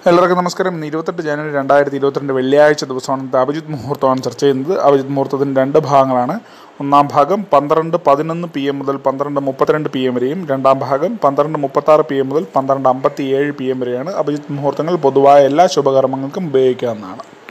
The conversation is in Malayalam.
എല്ലാവർക്കും നമസ്കാരം. ഇന്ന് 28 ജനുവരി 2022 വെള്ളിയാഴ്ച ദിവസമാണ് അഭിജിത്ത് മുഹൂർത്തമാണ് ചർച്ച ചെയ്യുന്നത്. അഭിജിത്ത് മുഹൂർത്തത്തിന് രണ്ട് ഭാഗങ്ങളാണ്. ഒന്നാം ഭാഗം 12:11 PM മുതൽ 12:32 PM വരെയും, രണ്ടാം ഭാഗം 12:36 PM മുതൽ 12:57 PM വരെയാണ്. അഭിജിത്ത് മുഹൂർത്തങ്ങൾ പൊതുവായ എല്ലാ ശുഭകർമ്മങ്ങൾക്കും ഉപയോഗിക്കാവുന്നതാണ്.